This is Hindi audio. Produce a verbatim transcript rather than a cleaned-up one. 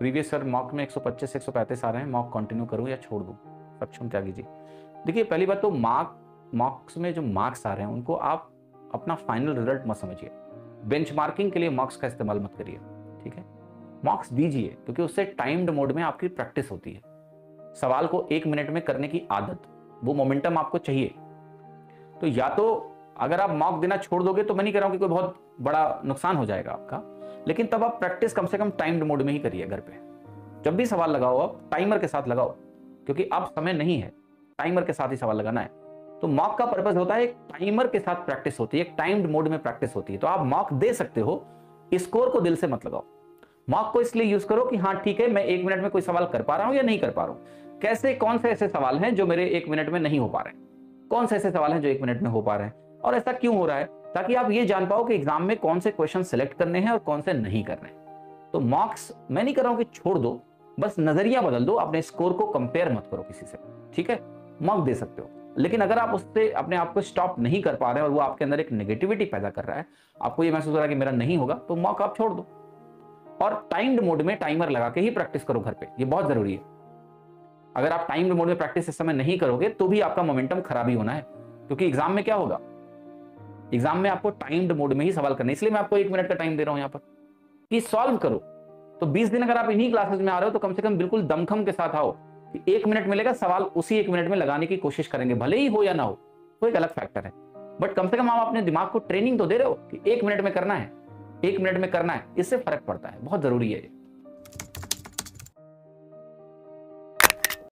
प्रीवियस ईयर मॉक में एक सौ पच्चीस से एक सौ पैंतीस आ रहे हैं, मॉक कंटिन्यू करूं या छोड़ दूं, सक्षम त्यागी जी। देखिए पहली बात तो मार्क मॉक्स में जो मार्क्स आ रहे हैं उनको आप अपना फाइनल रिजल्ट मत समझिए। बेंचमार्किंग के लिए मॉक्स का इस्तेमाल मत करिए, ठीक है। मॉक्स दीजिए क्योंकि उससे टाइम्ड मोड में आपकी प्रैक्टिस होती है। सवाल को एक मिनट में करने की आदत, वो मोमेंटम आपको चाहिए। तो या तो अगर आप मॉक देना छोड़ दोगे तो मैं नहीं कह रहा हूं कि कोई बहुत बड़ा नुकसान हो जाएगा आपका, लेकिन तब आप प्रैक्टिस कम से कम टाइम्ड मोड में ही करिए। घर पे जब भी सवाल लगाओ आप टाइमर के साथ लगाओ, क्योंकि अब समय नहीं है, टाइमर के साथ ही सवाल लगाना है। तो मॉक का पर्पस होता है एक टाइमर के साथ प्रैक्टिस होती है, एक टाइम्ड मोड में प्रैक्टिस होती है। तो आप मॉक दे सकते हो, स्कोर को दिल से मत लगाओ। मॉक को इसलिए यूज करो कि हाँ ठीक है, मैं एक मिनट में कोई सवाल कर पा रहा हूं या नहीं कर पा रहा हूं। कैसे, कौन से ऐसे सवाल हैं जो मेरे एक मिनट में नहीं हो पा रहे हैं, कौन से ऐसे सवाल हैं जो एक मिनट में हो पा रहे हैं, और ऐसा क्यों हो रहा है, ताकि आप ये जान पाओ कि एग्जाम में कौन से क्वेश्चन सिलेक्ट करने हैं और कौन से नहीं करने हैं। तो मॉक्स मैं नहीं कर रहा हूं कि छोड़ दो, बस नजरिया बदल दो, अपने स्कोर को कंपेयर मत करो किसी से, ठीक है। मॉक दे सकते हो, लेकिन अगर आप उससे अपने आप को स्टॉप नहीं कर पा रहे हैं और वो आपके अंदर एक नेगेटिविटी पैदा कर रहा है, आपको ये महसूस हो रहा है कि मेरा नहीं होगा, तो मॉक आप छोड़ दो और टाइम्ड मोड में टाइमर लगा के ही प्रैक्टिस करो घर पे। ये बहुत जरूरी है। अगर आप टाइम्ड मोड में प्रैक्टिस इस समय नहीं करोगे तो भी आपका मोमेंटम खराब ही होना है, क्योंकि एग्जाम में क्या होगा, एग्जाम में आपको टाइम्ड मोड में ही सवाल करने, इसलिए मैं आपको एक मिनट का टाइम दे रहा हूं यहां पर कि सॉल्व करो। तो बीस दिन अगर आप इन्हीं क्लासेस में आ रहे हो तो कम से कम बिल्कुल दमखम के साथ आओ कि एक मिनट मिलेगा, सवाल उसी एक मिनट में लगाने की कोशिश करेंगे, भले ही हो या ना हो, वो एक अलग फैक्टर है। बट कम से कम आप अपने दिमाग को ट्रेनिंग तो दे रहे हो कि एक मिनट में करना है, एक मिनट में करना है। इससे फर्क पड़ता है, बहुत जरूरी है ये।